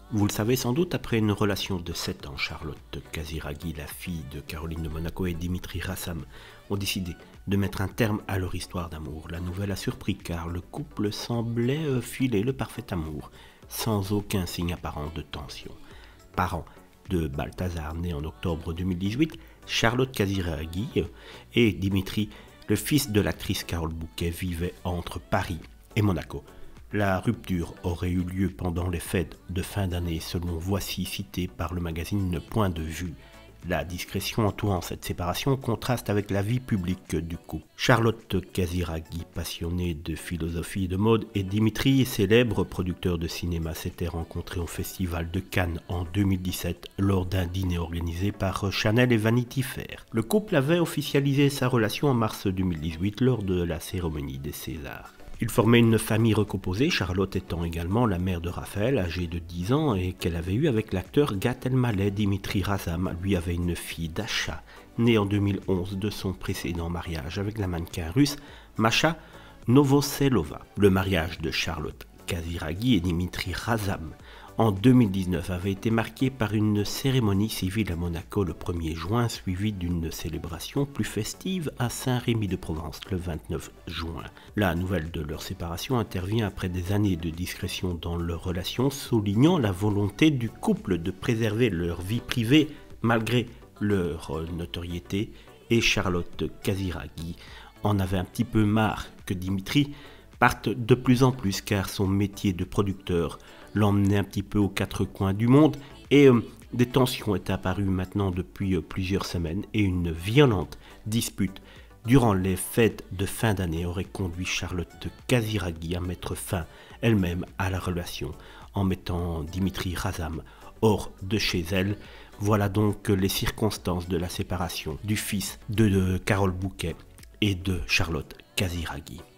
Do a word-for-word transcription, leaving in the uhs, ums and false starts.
Vous le savez sans doute, après une relation de sept ans, Charlotte Casiraghi, la fille de Caroline de Monaco, et Dimitri Rassam ont décidé de mettre un terme à leur histoire d'amour. La nouvelle a surpris car le couple semblait filer le parfait amour, sans aucun signe apparent de tension. Parents de Balthazar, né en octobre deux mille dix-huit, Charlotte Casiraghi et Dimitri, le fils de l'actrice Carole Bouquet, vivaient entre Paris et Monaco. La rupture aurait eu lieu pendant les fêtes de fin d'année, selon Voici, cité par le magazine Point de Vue. La discrétion entourant cette séparation contraste avec la vie publique du couple. Charlotte Casiraghi, passionnée de philosophie et de mode, et Dimitri, célèbre producteur de cinéma, s'étaient rencontrés au Festival de Cannes en deux mille dix-sept lors d'un dîner organisé par Chanel et Vanity Fair. Le couple avait officialisé sa relation en mars deux mille dix-huit lors de la cérémonie des Césars. Ils formaient une famille recomposée, Charlotte étant également la mère de Raphaël, âgé de dix ans, et qu'elle avait eu avec l'acteur Gad Elmaleh. Dimitri Rassam lui avait une fille, Dasha, née en deux mille onze de son précédent mariage avec la mannequin russe Masha Novoselova. Le mariage de Charlotte Casiraghi et Dimitri Rassam en deux mille dix-neuf avait été marqué par une cérémonie civile à Monaco le premier juin, suivie d'une célébration plus festive à Saint-Rémy-de-Provence le vingt-neuf juin. La nouvelle de leur séparation intervient après des années de discrétion dans leur relation, soulignant la volonté du couple de préserver leur vie privée malgré leur notoriété, et Charlotte Casiraghi en avait un petit peu marre que Dimitri parte de plus en plus car son métier de producteur l'emmenait un petit peu aux quatre coins du monde, et euh, des tensions étaient apparues maintenant depuis euh, plusieurs semaines, et une violente dispute durant les fêtes de fin d'année aurait conduit Charlotte Casiraghi à mettre fin elle-même à la relation en mettant Dimitri Rassam hors de chez elle. Voilà donc les circonstances de la séparation du fils de, de Carole Bouquet et de Charlotte Casiraghi.